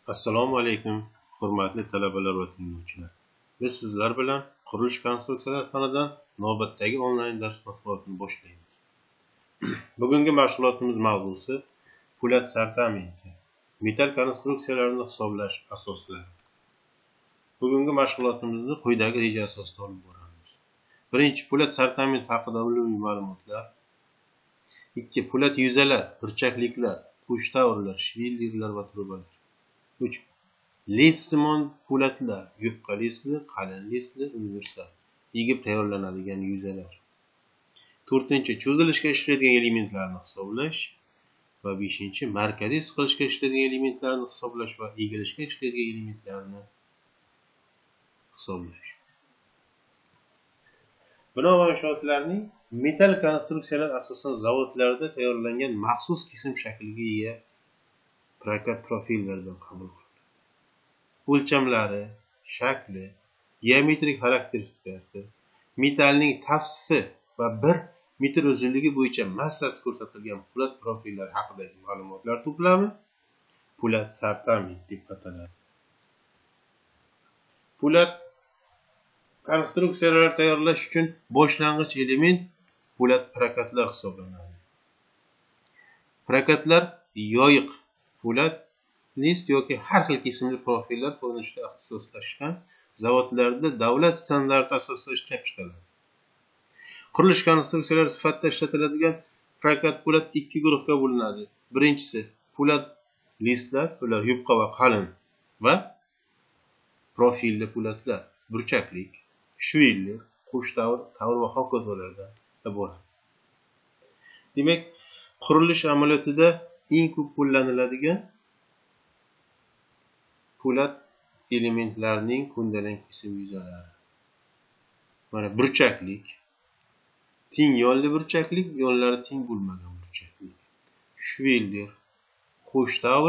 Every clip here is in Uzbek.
Assalomu alaykum, hurmatli talabalar va tinglovchilar. Biz sizlar bilan qurilish konstruksiyalar fanidan navbatdagi onlayn dars mashg'ulotini boshlaymiz. Bugungi mashg'ulotimiz mavzusi po'lat sartamenti, metall konstruksiyalarni hisoblash asoslari. Bugungi mashg'ulotimizni quyidagi reja asosida olib boramiz. Birinchi, po'lat sartament haqida umumiy ma'lumotlar. 2. Po'lat yuzalar, burchakliklar, qush-tavrlar, shvillerlar va trubalar. 3. Listsimon po'latlar, yupqa listli, qalin listli, universal, egib tayyorlanadigan yuzalar. 4. Cho'zilishga ishlaydigan elementlarni hisoblash va 5. markaziy siqilishga ishlaydigan elementlarni hisoblash va egilishga ishlaydigan elementlarni hisoblash. Bino va inshootlarning metall konstruksiyalar asosan zavodlarda tayyorlangan maxsus kesim shakliga ega prokat profillardan qabul qilinadi. O'lchamlari, shakli, geometrik xarakteristikasi, metallning tavsifi va 1 metr uzunligi bo'yicha massasi ko'rsatilgan po'lat profillar haqidagi ma'lumotlar to'plami po'lat sartament deb ataladi. Po'lat konstruksiyalar tayyorlash uchun boshlang'ich element po'lat prokatlar hisoblanadi. Prokatlar yoyiq po'lat list yoki har xil kesimli profillar ko'rinishida ixtisoslashgan zavodlarda davlat standarti asosida ishlab chiqariladi. Qurilish konstruksiyalari sifatida ishlatiladigan prokat po'lat 2 guruhga bo'linadi. Birinchisi po'lat listlar, ular yupqa va qalin va profilli po'latlar, burchaklik, shviller, qush-tavr, tavr va hokazolardan iborat. Demak, qurilish amaliyotida eng ko'p qo'llaniladigan po'lat elementlarning ko'ndalang kesim yuzalari. Mana burchaklik, teng yonli burchaklik, yonlari teng bo'lmagan burchaklik. Shviller, qush-tavr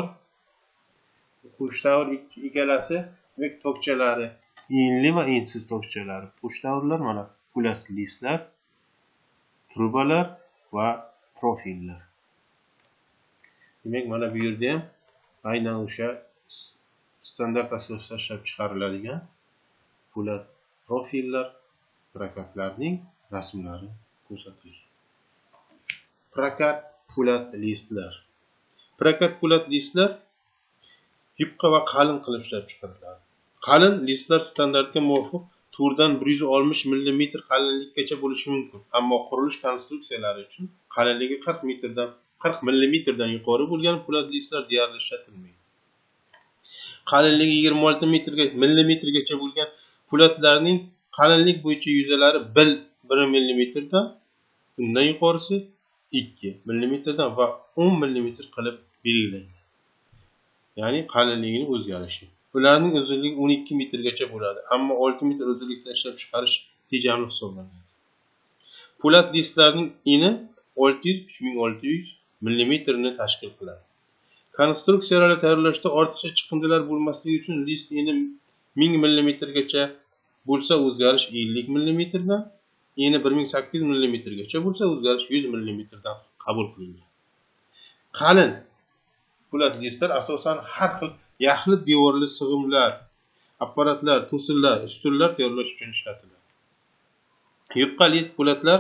ikkalasi demak tokchalari, enli va ensiz tokchalari. Qush-tavrlar mana po'lat listlar, trubalar va profillar. Demak, mana bu yerda ham aynan o'sha standart asosida ishlab chiqariladigan po'lat profillar, prokatlarning rasmlari ko'rsatilgan. Prokat po'lat listlar. Prokat po'lat listlar yupqa va qalin qilib ishlab chiqariladi. Qalin listlar standartga muvofiq to'rdan 160 mm qalinlikgacha bo'lishi mumkin, ammo qurilish konstruksiyalari uchun qalinligi 40 mm dan yuqori bo'lgan po'lat listlar deyarli ishlatilmaydi. Qalinligi 26 mm gacha bo'lgan po'latlarning qalinlik bo'yicha yuzalari 1 mm dan, undan yuqorisi 2 mm dan va 10 mm qilib belgilangan. Ya'ni qalinligining o'zgarishi. Ularning uzunligi 12 metrgacha bo'ladi, ammo 6 metr uzunlikda ishlab chiqarish tejamli hisoblanadi. Po'lat listlarning eni 600-3600 mm ni tashkil qiladi. Konstruksiyalarni tayyorlashda ortiqcha chiqindilar bo'lmasligi uchun list eni 1000 mm gacha bo'lsa o'zgarish 50 mm dan, eni 1800 mm gacha bo'lsa o'zgarish 100 mm dan qabul qilingan. Qalin po'lat listlar asosan har xil yaxlit devorli sig'imlar, apparatlar, to'sinlar, ustunlar tayyorlash uchun ishlatiladi. Yupqa list po'latlar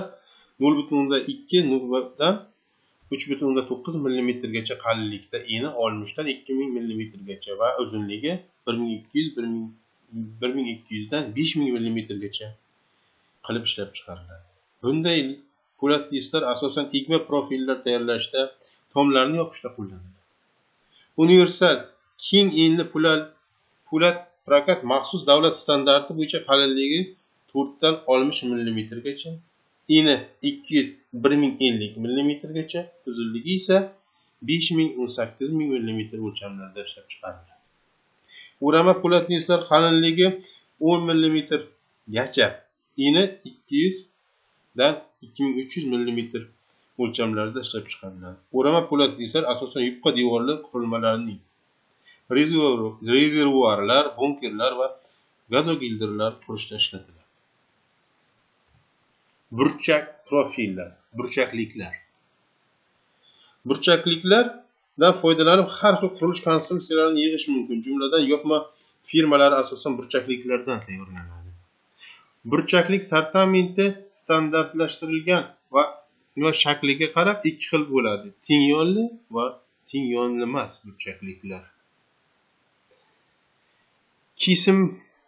0.2 dan 3.9 mm gacha qalinlikda, eni 60 dan 2000 mm gacha va uzunligi 1200 dan 5000 mm gacha qilib ishlab chiqariladi. Bunday po'lat listlar asosan egma profillar tayyorlashda, tomlarni yopishda qo'llaniladi. Universal keng enli po'lat prokat maxsus davlat standarti bo'yicha qalinligi 4 dan 60 mm gacha, eni 200-1050 mm gacha, uzunligi esa 5000-18000 mm o'lchamlarida ishlab chiqariladi. O'rama po'lat listlar qalinligi 10 mm gacha, eni 200 dan 2300 mm o'lchamlarida ishlab chiqariladi. O'rama po'lat listlar asosan yupqa devorli qurilmalarning rezervuarlar, bunkerlar va gazogildirlar qurishda ishlatiladi. Burchak profillar, burchakliklar. Burchakliklar dan foydalanib har xil qurilish konstruksiyalarini yig'ish mumkin. Jumladan, yopma firmalari asosan burchakliklardan tayyorlanadi. Burchaklik sortimenti standartlashtirilgan va shakliga qarab ikki xil bo'ladi: teng yonli va teng yonli emas burchakliklar. Kesim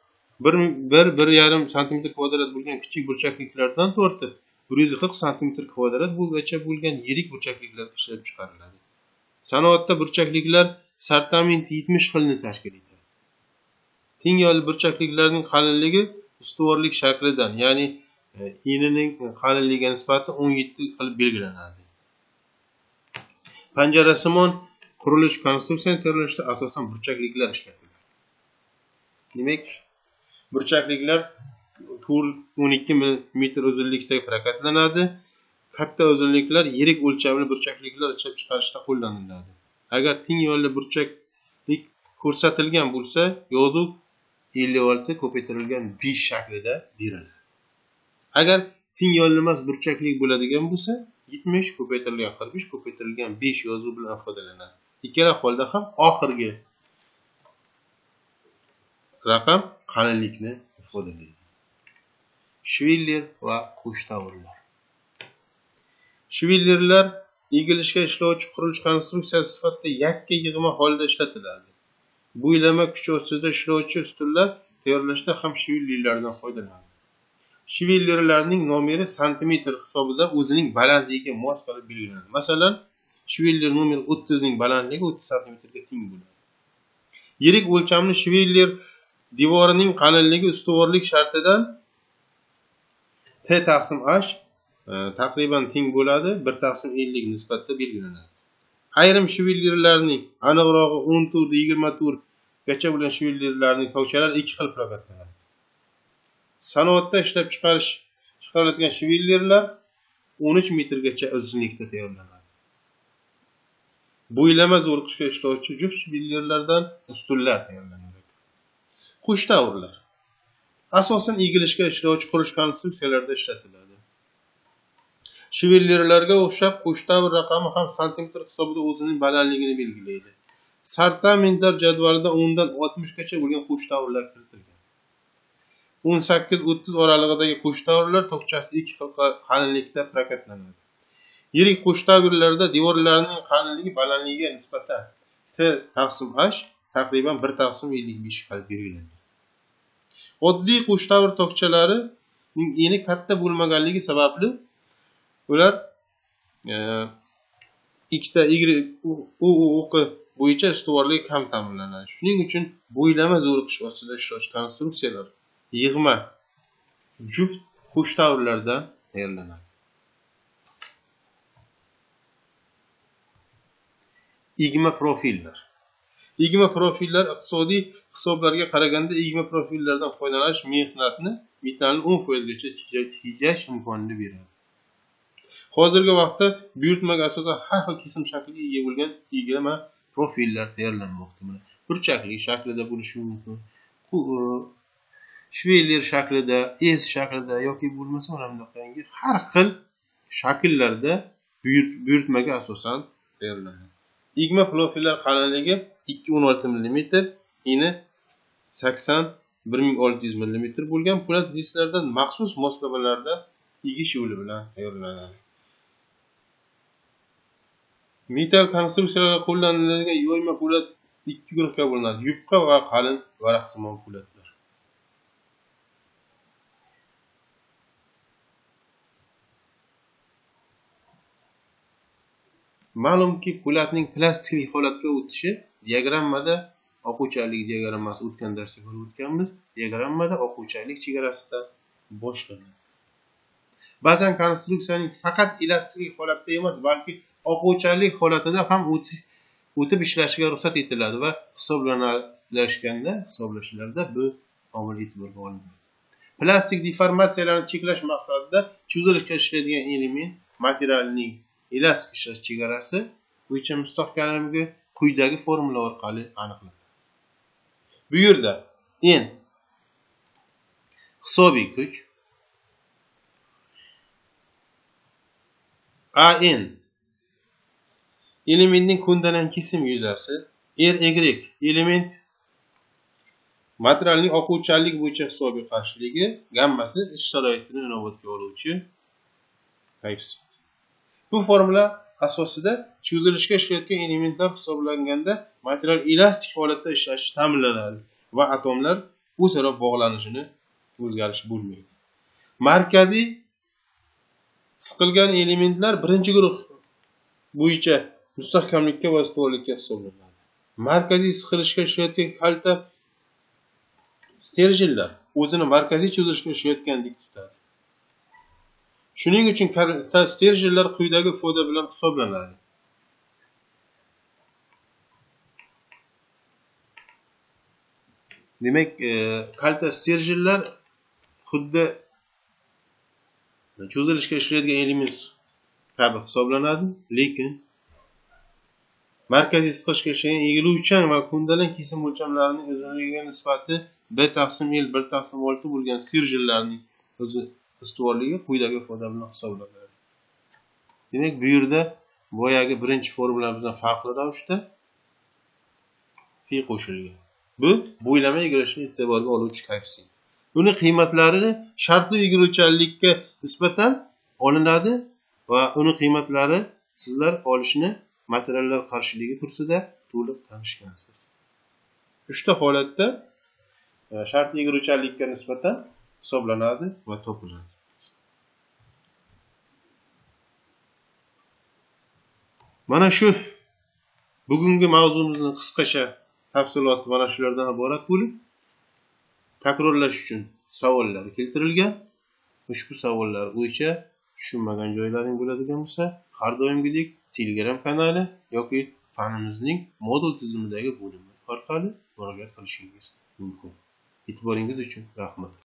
1,5 cm kvadrat bo'lgan kichik burchakliklardan tortib 140 cm kvadrat bo'yicha bo'lgan yirik burchakliklar ishlab chiqariladi. Sanoatda burchakliklar sortimenti 70 xilni tashkil etadi. Teng yonli burchakliklarning qalinligi ustuvorlik shaklidan, ya'ni enining qalinligiga nisbatan 17 qilib belgilanadi. Panjarasimon qurilish konstruksiyasini tayyorlashda asosan burchakliklar ishlatiladi. Demak, burchakliklar 12 mm uzunlikda prokatlanadi. Katta uzunliklar yirik o'lchamli burchakliklar ishlab chiqarishda qo'llaniladi. Agar teng yonli burchaklik ko'rsatilgan bo'lsa, yozuv 56 ko'paytirilgan 5 shaklida beriladi. Agar teng yonli emas burchaklik bo'ladigan bo'lsa, 70 ko'paytirilgan 45 ko'paytirilgan 5 yozuv bilan ifodalanadi. Ikkala holda ham oxirgi raqam qalinlikni ifodalaydi. Shviller va qo'shtavrlar. Shvillerlar egilishga ishlovchi qurilish konstruksiyasi sifatida yakka yig'ma holda ishlatiladi. Bo'ylama kuchi ostida ishlovchi ustunlar tayyorlashda ham shvillerlardan foydalanadi. Shvillerlarning nomeri santimetr hisobida o'zining balandligiga mos qilib belgilanadi. Masalan, shviller nomer 30 ning balandligi 30 cm ga teng bo'ladi. Yirik o'lchamli shviller devorining qalinligi ustuvorlik shartidan T taqsim H taqriban teng bo'ladi, 1/50 nisbatda belgilanadi. Ayrim shvillerlarning, aniqrog'i 10 tur, 20 tur gacha bo'lgan shvillerlarning tokchalari ikki xil prokatlanadi. Sanoatda ishlab chiqariladigan shvillerlar 13 metrgacha uzunlikda tayyorlanadi. Bo'ylama zo'riqishga ishlovchi juft shvillerlardan ustunlar tayyorlanadi. Qo'shtavrlar asosan egilishga ishlovchi qurilish konstruksiyalarida ishlatiladi. Shvillerlarga o'xshab qo'shtavr raqami ham santimetr hisobida o'zining balandligini belgilaydi. Sortimentlar jadvalida 10 dan 60 gacha bo'lgan qo'shtavrlar kiritilgan. 18-30 oralig'idagi qo'shtavrlar tokchasi ikki xil qalinlikda prokatlanadi. Yirik qo'shtavrlarda devorlarning qalinligi balandligiga nisbatan T taqsim H taqriban 1/55 qilib belgilanadi. Oddiy qo'shtavr tokchalarining eni katta bo'lmaganligi sababli ular ikkita o'qi bo'yicha ustuvorlik ham ta'minlanadi. Shuning uchun bo'ylama zo'riqish ostida ishlovchi konstruksiyalar yig'ma juft qo'shtavrlardan tayyorlanadi. Igma profillar. Igma profillar iqtisodiy hisoblarga qaraganda igma profillardan foydalanish mehnatni metallni 10% gacha tejash imkonini beradi. Hozirgi vaqtda buyurtmaga asosan har xil kesim shakliga ega bo'lgan igma profillar tayyorlanmoqda. Burchakli shaklida bo'lishi mumkin. Shviller shaklida, S shaklida yoki bo'lmasa mana bunaqangi har xil shakllarda buyurtmaga asosan tayyorlanadi. Igma profillar qalinligi 216 mm, eni 80-1600 mm bo'lgan po'lat disklardan maxsus moslamalarda egish yo'li bilan tayyorlanadi. Metall konstruksiyalarga qo'llaniladigan yoyma po'lat ikki guruhga bo'linadi: yupqa va qalin varaqsimon po'latlar. Ma'lumki, po'latning plastikli holatga o'tishi diagrammada o'quvchilik diagrammasi o'tgan darsda ko'rib o'tganmiz. Diagrammada o'quvchilik chegarasida boshlanadi. Ba'zan konstruksiyaning faqat elastik holatda emas, balki o'quvchilik holatida ham o'tib ishlashiga ruxsat etiladi va hisoblashlarda bu omil e'tiborga olinadi. Plastik deformatsiyalarni cheklash maqsadida cho'zilishga ishlaydigan element materialning elastik ishlash chegarasi bo'yicha mustahkamligi quyidagi formula orqali aniqlanadi. Bu yerda N hisobiy kuch, AN elementning ko'ndalang kesim yuzasi, R-Y element materialning oquvchanlik bo'yicha hisobiy qarshiligi, gammasi ish sharoitini inobatga oluvchi qayf sifat. Bu formula asosida cho'zilishga ishlayotgan elementlar hisoblanganda material elastik holatda ishlashi ta'minlanadi va atomlar o'zaro bog'lanishini o'zgarish bo'lmaydi. Markaziy siqilgan elementlar birinchi guruh bo'yicha mustahkamlikka va ustuvorlikka hisoblanadi. Markaziy siqilishga ishlayotgan kalta sterjinlar o'zini markaziy cho'zilishga ishlayotgandek tutadi. Shuning uchun kalta sterjinlar quyidagi ifoda bilan hisoblanadi. Demak, kalta sterjinlar xuddi cho'zilishga ishlaydigan element kabi hisoblanadi, lekin markaziy siqilishga ishlagan egiluvchan va ko'ndalang kesim o'lchamlarining uzunligiga nisbati B/L 1/6 bo'lgan sterjinlarning o'zi ustuvorligi quyidagi ifoda bilan hisoblanadi. Demak, bu yerda boyagi birinchi formula bilan farqli ravishda fi qo'shilgan. Bu bo'ylama egilishni e'tiborga oluvchi koeffitsient. Uning qiymatlarini shartli egiluvchanlikka nisbatan olinadi va uning qiymatlari sizlar olishni materiallar qarshiligi kursida to'liq tanishgansiz. Uchta holatda shartli egiluvchanlikka nisbatan hisoblanadi va topiladi. Mana shu bugungi mavzumizning qisqacha tafsiloti mana shulardan iborat bo'lib, takrorlash uchun savollar keltirilgan. Ushbu savollar bo'yicha tushunmagan joylaring bo'ladigan bo'lsa, har doimgidek Telegram kanali yoki fanimizning modul tizimidagi bo'limlar orqali murojaat qilishingiz mumkin. E'tiboringiz uchun rahmat.